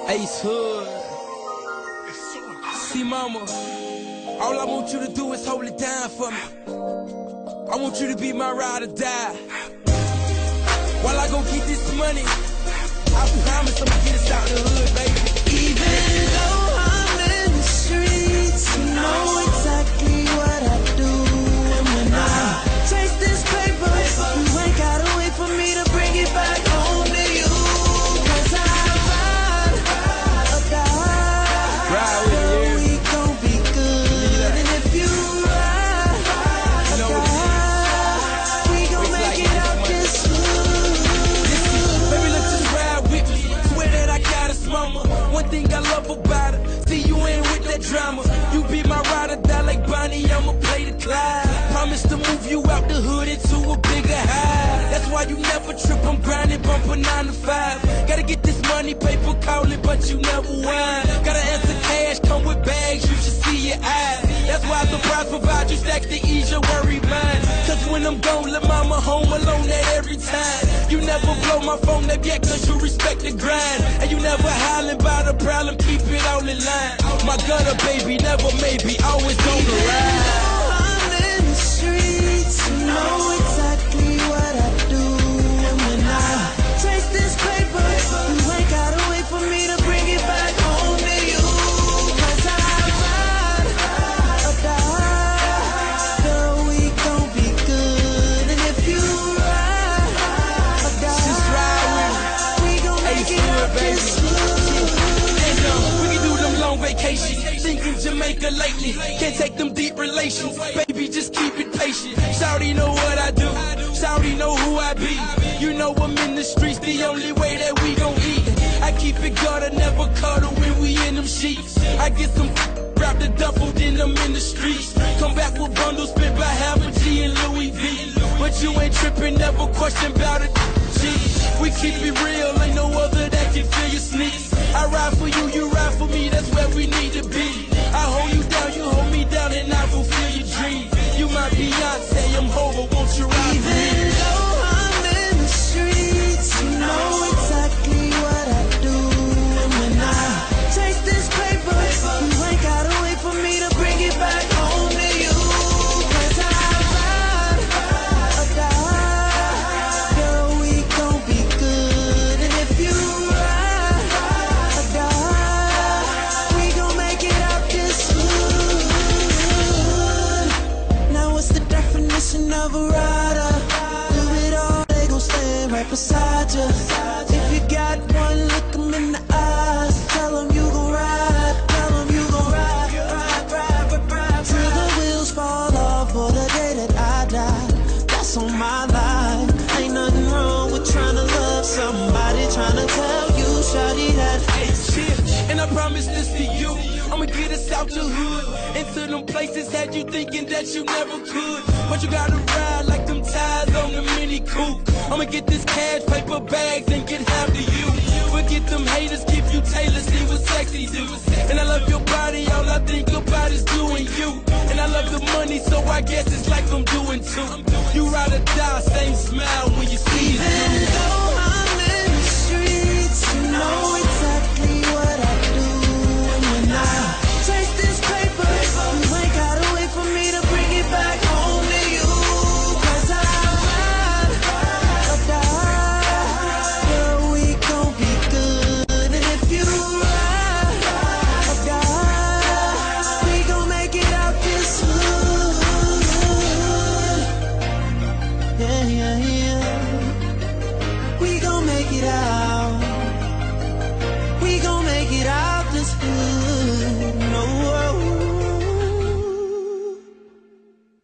Ace Hood. See, mama, all I want you to do is hold it down for me. I want you to be my ride or die. While I go get this money, I promise I'ma get us out the hood, baby. Even though I'm in the streets, you know exactly what I do. And when I chase this paper, you ain't gotta wait for me to bring it back home to you. 'Cause I ride or die, girl, we gon' be good. And if you ride or die, we gon' make it out this hood. Baby, let's just ride with me. Swear that I got a mama. One thing I love about her, see you ain't with that drama. You be my ride or die like Bonnie, I'ma play the Clyde. Promise to move you out the hood into a bigger high. That's why you never trip, I'm grinding, bumping 9 to 5. Gotta get this money, paper calling, but you never whine. Gotta answer cash, come with bags, you should see your eyes. That's why I surprise provide you stacks to ease your worry mind. 'Cause when I'm gone, let mama home alone at every time. You never blow my phone up yet 'cause you respect the grind. And you never hollering about a problem, keep it all in line. My gutter baby, never maybe, always on the ride. I'm in the streets, you know exactly what I do. And when I chase this paper, you ain't gotta wait for me to bring it back home to you. 'Cause I ride or die, girl, we gon' be good. And if you ride or die, Just ride with me. we gon' make Ace it Hood, out baby. this hood. We can do them long vacations. Thinking Jamaica lately. Can't take them deep relations. Baby, just keep it patient. Shawty know what I do. Shawty know who I be. You know I'm in the streets, the only way that we gon' eat. I keep it guarded, never cuddle when we in them sheets. I get some wrap the duffel, then I'm in the streets. Come back with bundles spent by half a G in Louis V. But you ain't tripping, never question about it. G, we keep it real, ain't no other that can fill your sneaks. I ride for you, you ride for me, that's where we need to be. I hold you down, you hold me down, and I fulfill your dreams. You my Beyonce, I'm Hova, won't you ride for me? Even though I'm in the streets, you know exactly what I do. And when I chase this paper, you ain't gotta wait for me to bring it back home to you. 'Cause I ride or die, girl, we gon' be good. And if you ride or die, we gon' make it out this hood. Now what's the definition of a rider? Do it all, they gon' stand right beside you. If you got one, look them in the eyes. Tell them you gon' ride, tell them you gon' ride, ride, ride, ride, ride, till the wheels fall off for the day that I die. That's on my life. Ain't nothing wrong with trying to love somebody, trying to tell you, shawty, that Shit, and I promise this to you, I'ma get us out the hood, into them places had you thinking that you never could. But you gotta ride like them tires on the Mini Coupe. I'ma get this cash, paper bags, and get half to you. Forget them haters, keep you tailored, see what sexy do. And I love your body, all I think about is doing you. And I love the money, so I guess it's like I'm doing too. You ride or die, same smile when you see it. even though I'm in the streets, you know exactly what I do. And when I chase this paper, you ain't gotta wait for me to bring it back home to you. 'Cause I ride or die, girl, we gon' be good. And if you ride or die, we gon' make it out this hood. Yeah, yeah, yeah. We gon' make it out. We gon' make it out this hood. No worries.